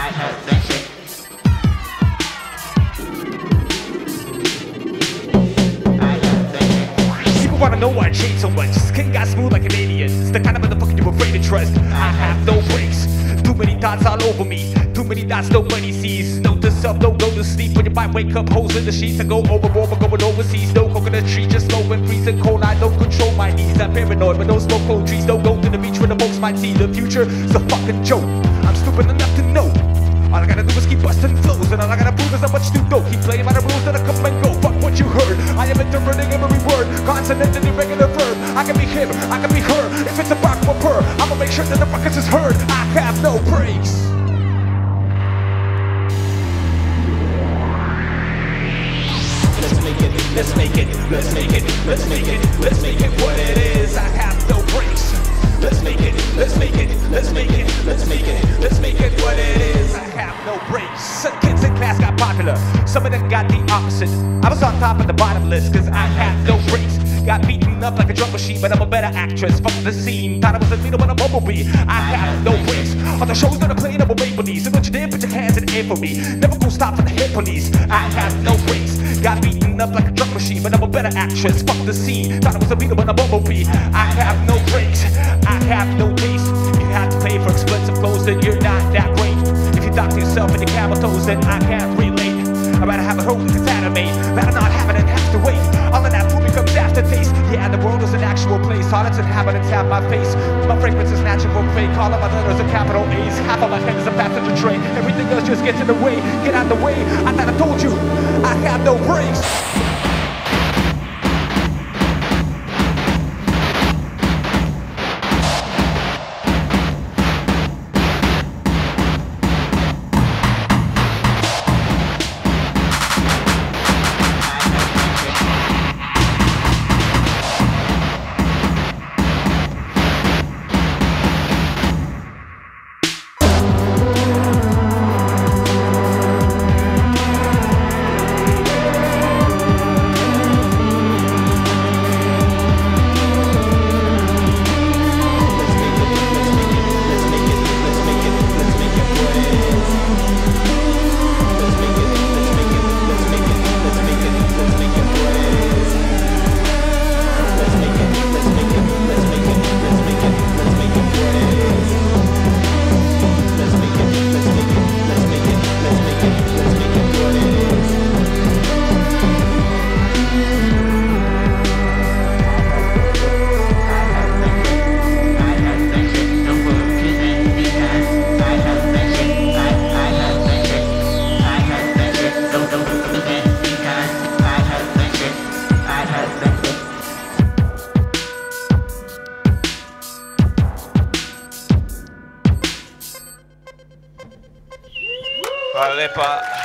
I have vision. People wanna know why I changed so much. Skin got smooth like an alien. It's the kind of motherfucker you're afraid to trust. I have no brakes. Too many thoughts all over me. Too many thoughts nobody sees. Note to self, don't go to sleep. When you might wake up, holes in the sheets. I go overboard, but going overseas. No coconut tree, just slow and freezing cold. I don't control my knees. I'm paranoid, but don't smoke cold trees. Don't go to the beach when the folks might see. The future is a fucking joke. I'm stupid enough to know. All I gotta do is keep busting flows, and all I gotta prove is how much to go. Keep playing by the rules that I come and go. Fuck what you heard. I am interpreting every word, consonant and irregular verb. I can be him, I can be her. If it's a bark or purr, I'ma make sure that the ruckus is heard. I have no brakes. Let's make it, let's make it, let's make it, let's make it, let's make it what it is. I have no brakes. Let's make it, let's make it, let's make it, let's make it, let's make it what it is. I have no brakes. Some kids in class got popular, some of them got the opposite. I was on top of the bottom list cause I had no brakes. Got beaten up like a drum machine, but I'm a better actress. Fuck the scene, thought I was a leader but a bumblebee. I have no brakes. On the shows that I'm playing, I'm a make believe. So what you did, put your hands in the air for me. Never gonna stop for the hit police. I have no brakes. Got beaten up like a drum machine, but I'm a better actress. Fuck the scene, thought I was a leader but a bumblebee. I have no brakes. I have no taste. You have to pay for expensive clothes, then you're not that great. If you talk to yourself in your camel toes, then I can't relate. I'd rather have it whole because anime. Rather not have it and have to wait. All of that food becomes aftertaste. Yeah, the world is an actual place. All its inhabitants have my face. My fragrance is natural fake. All of my letters are capital A's. Half of my head is a passenger train. Everything else just gets in the way. Get out the way. I thought I told you I have no brakes. Hvala lepa.